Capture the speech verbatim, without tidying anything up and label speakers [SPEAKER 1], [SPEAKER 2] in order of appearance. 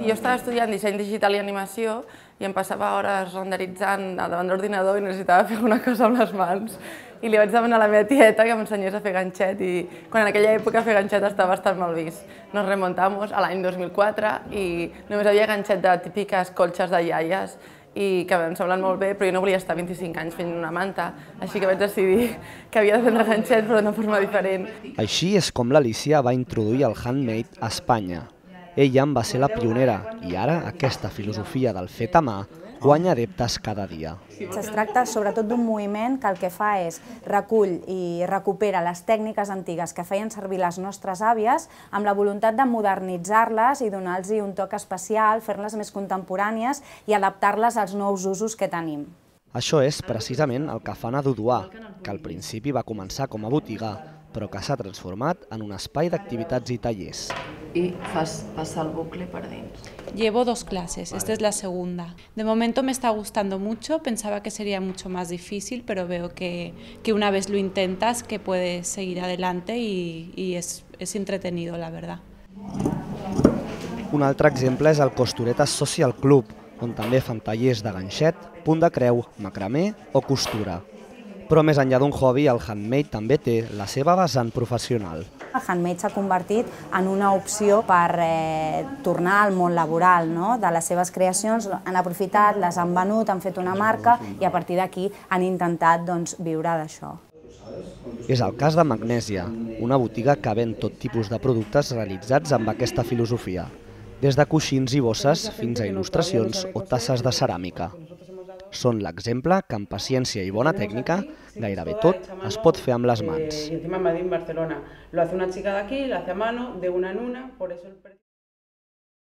[SPEAKER 1] Jo estava estudiant disseny digital i animació i em passava hores renderitzant davant de l'ordinador i necessitava fer una cosa amb les mans. I li vaig demanar a la meva tieta que m'ensenyés a fer ganxet i quan en aquella època fer ganxet estava bastant mal vist. Nos remontamos a l'any dos mil quatre i només havia ganxet de típiques colxes de iaies i que em semblen molt bé, però jo no volia estar vint-i-cinc anys fent una manta, així que vaig decidir que havia de prendre ganxet però d'una forma diferent.
[SPEAKER 2] Així és com l'Alícia va introduir el handmade a Espanya. Ella en va ser la pionera i ara aquesta filosofia del fet a mà guanya adeptes cada dia.
[SPEAKER 3] Es tracta sobretot d'un moviment que el que fa és recull i recupera les tècniques antigues que feien servir les nostres àvies amb la voluntat de modernitzar-les i donar-los un toc especial, fer-les més contemporànies i adaptar-les als nous usos que tenim.
[SPEAKER 2] Això és precisament el que fan a Duduà, que al principi va començar com a botiga, però que s'ha transformat en un espai d'activitats i tallers.
[SPEAKER 4] Y fas, pasa el bucle para dentro.
[SPEAKER 5] Llevo dos clases, esta es la segunda. De momento me está gustando mucho, pensaba que sería mucho más difícil, pero veo que, que una vez lo intentas que puedes seguir adelante y, y es, es entretenido, la verdad.
[SPEAKER 2] Un altre exemple és el Costuretes Social Club, on també fan tallers de ganxet, punt de creu, macramé o costura. Però més enllà d'un hobby, el handmade també té la seva vessant professional.
[SPEAKER 3] El handmade s'ha convertit en una opció per eh, tornar al món laboral, no? De les seves creacions, han aprofitat, les han venut, han fet una marca i a partir d'aquí han intentat doncs, viure d'això.
[SPEAKER 2] És el cas de Magnèsia, una botiga que ven tot tipus de productes realitzats amb aquesta filosofia, des de coixins i bosses fins a il·lustracions o tasses de ceràmica. Són l'exemple que amb paciència i bona tècnica gairebé tot es pot fer amb les mans.
[SPEAKER 6] Y encima en Madrid, en Barcelona, lo hace una chica de aquí, lo hace a mano, de una en una, por eso el